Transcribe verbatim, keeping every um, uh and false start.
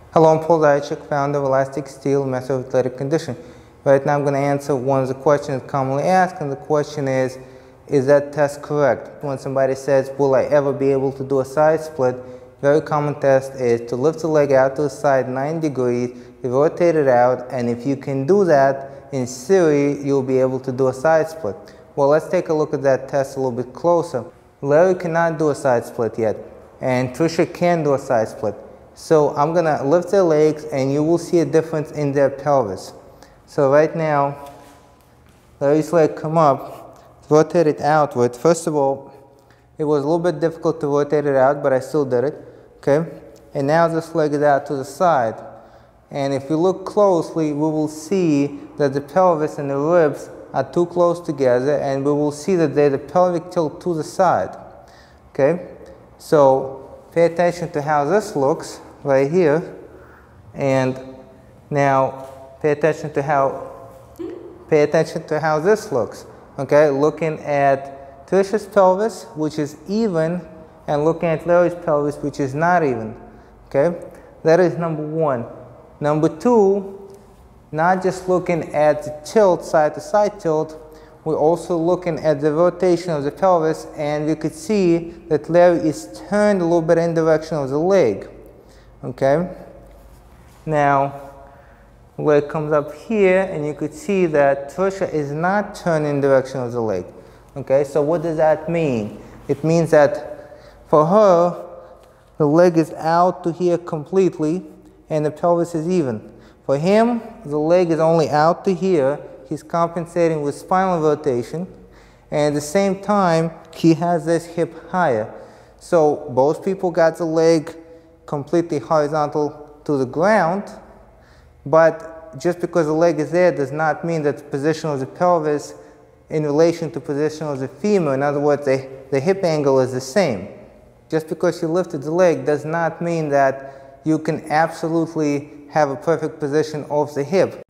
Hello, I'm Paul Zayachik, founder of Elastic Steel, Master of Athletic Conditioning. Right now I'm going to answer one of the questions commonly asked, and the question is, is that test correct? When somebody says, will I ever be able to do a side split, very common test is to lift the leg out to the side nine degrees, rotate it out, and if you can do that, in theory, you'll be able to do a side split. Well, let's take a look at that test a little bit closer. Larry cannot do a side split yet, and Trisha can do a side split. So I'm going to lift their legs and you will see a difference in their pelvis. So right now, Larry's leg come up, rotate it outward. First of all, it was a little bit difficult to rotate it out, but I still did it. Okay? And now this leg is out to the side. And if you look closely, we will see that the pelvis and the ribs are too close together, and we will see that there's a pelvic tilt to the side. Okay? So pay attention to how this looks right here, and now pay attention to how pay attention to how this looks. Okay, looking at Trisha's pelvis, which is even, and looking at Larry's pelvis, which is not even. Okay, that is number one. Number two, not just looking at the tilt, side to side tilt, we're also looking at the rotation of the pelvis, and you could see that Larry is turned a little bit in the direction of the leg. Okay, now leg comes up here, and you could see that Trisha is not turned in the direction of the leg. Okay, so what does that mean? It means that for her, the leg is out to here completely, and the pelvis is even. For him, the leg is only out to here. He's compensating with spinal rotation, and at the same time, he has this hip higher. So both people got the leg completely horizontal to the ground, but just because the leg is there does not mean that the position of the pelvis in relation to position of the femur, in other words, the, the hip angle is the same. Just because you lifted the leg does not mean that you can absolutely have a perfect position of the hip.